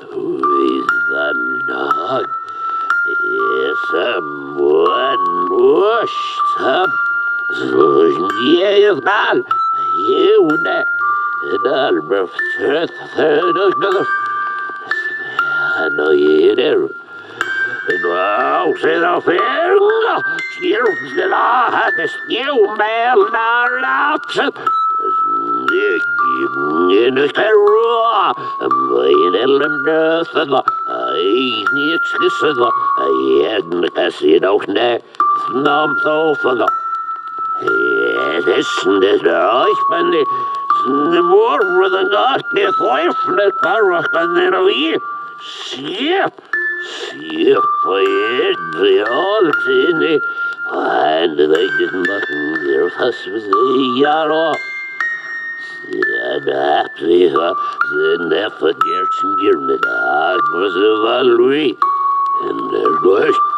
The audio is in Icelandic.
with the dog. Someone washed up. Zloznieval, June, Dalbraf, Anoyer. Nou, ze dat veel. Schilf de laag, de sneeuwmijl naar laatste. In de kerra, mijn ellende van hij niet schissen. Hij had je nog niet snap zo van. Het is de dag, ben ik. De morgen de nacht niet twijfelen, maar kan er nog hier. Schip. Schip, the old thing. And they didn't button their fuss with the yarrow. And after the effort, years and years, the dog was a value. And their